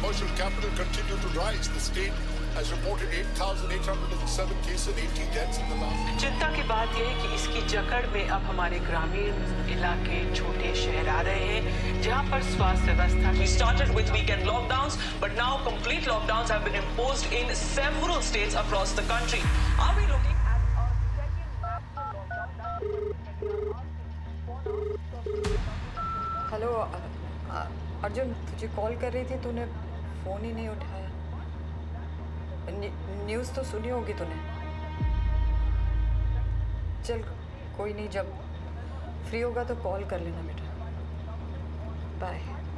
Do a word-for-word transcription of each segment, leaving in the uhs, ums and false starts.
commercial capital continue to rise. The state has reported eight thousand eight hundred seven cases and eighty deaths in the last. चिंता की बात यह है कि इसकी जकड़ में अब हमारे ग्रामीण इलाके छोटे शहर आ रहे हैं जहां पर स्वास्थ्य व्यवस्था. We started with weekend lockdowns, but now complete lockdowns have been imposed in several states across the country. Are we looking at a second lockdown? Hello Arjun, तुझे कॉल कर रही थी, तूने फोन ही नहीं उठाया. न्यूज़ तो सुनी होगी तूने. चल कोई नहीं, जब फ्री होगा तो कॉल कर लेना बेटा. बाय.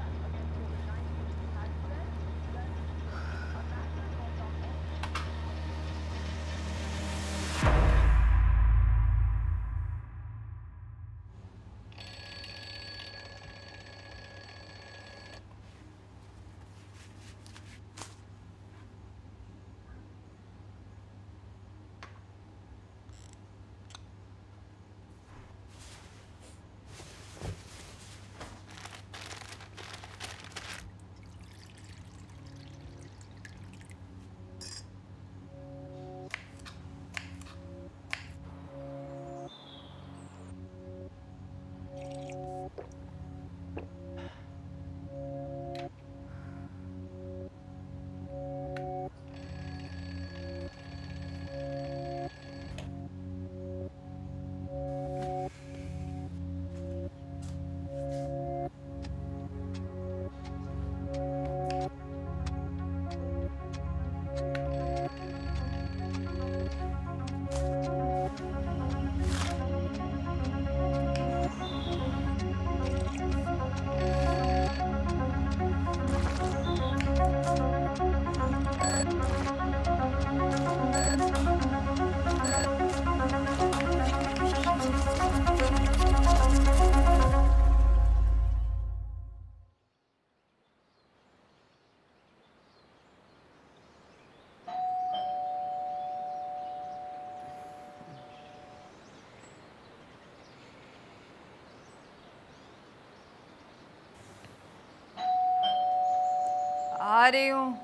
आ रही हूँ.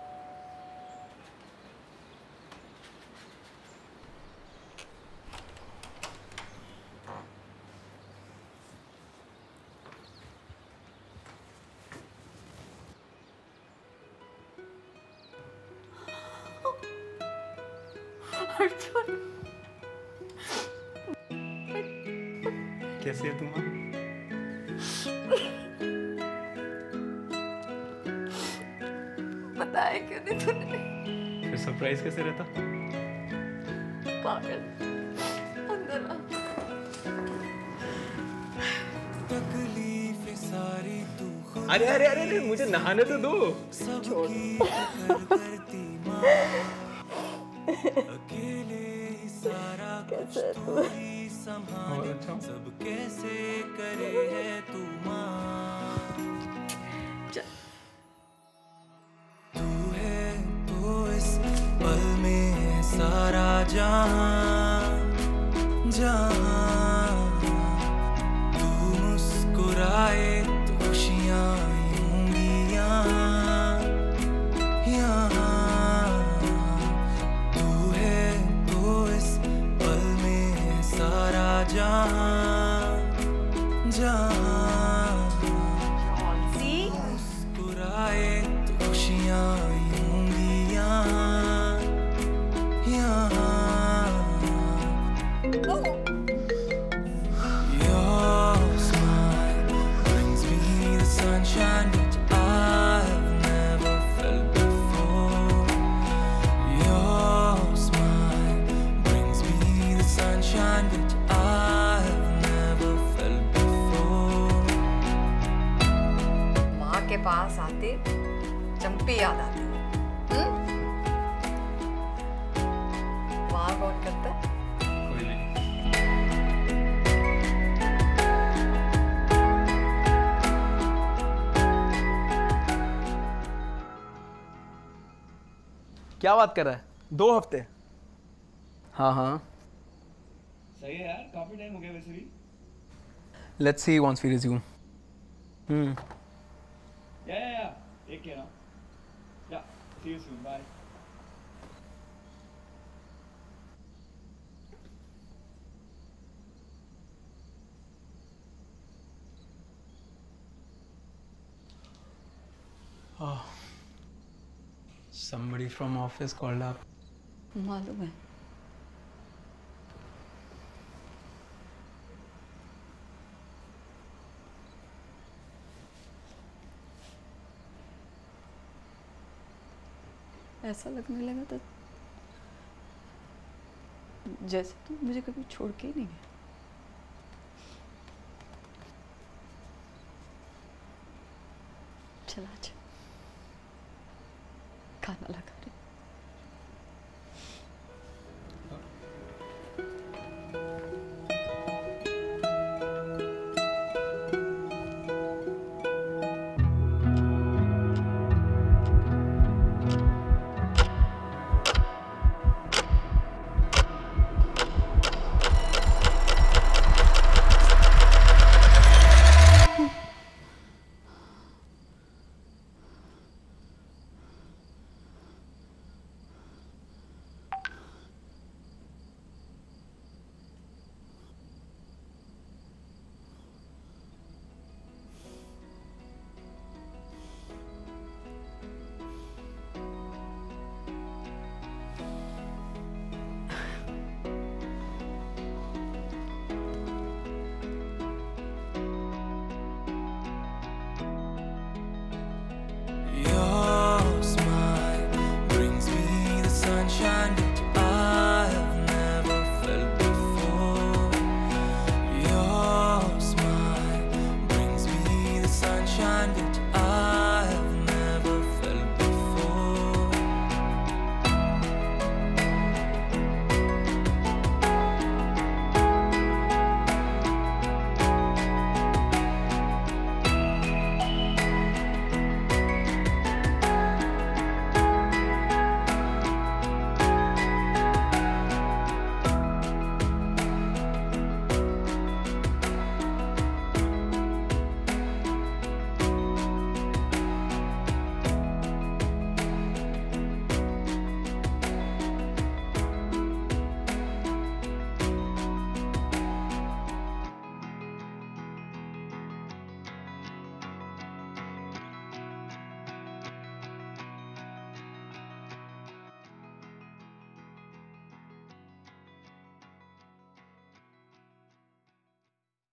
कैसी है तुम? बताया क्यों नहीं तूने? फिर सरप्राइज कैसे रहता? पागल. अंदर आ. अरे अरे अरे अरे मुझे नहाने तो दो. छोड़. कैसे तू? सब कैसे करे है तू माँ. तू है तो इस पल में सारा जहां जहां. तू मुस्कुराए तो खुशियाँ होंगी यहाँ यहाँ. तू है तो इस पल में सारा जहां जहां. मुस्कुराए तो खुशियाँ होंगी यहाँ यहाँ. Your smile brings me the sunshine which I've never felt before. Your smile brings me the sunshine which I've never felt before. माँ के पास आते चंपी याद आती. हम्म? वहाँ कौन करता है? कोई नहीं. क्या बात कर रहा है? दो हफ्ते? हाँ हाँ. सही है यार, काफी टाइम हो गया वैसे भी. Let's see once we resume. Hmm. Yeah, yeah, yeah. Take care now. See you soon. Bye. Oh, somebody from office called up. मालूम है. ऐसा लगने लगा था जैसे तू मुझे कभी छोड़ के ही नहीं गया. चला जा.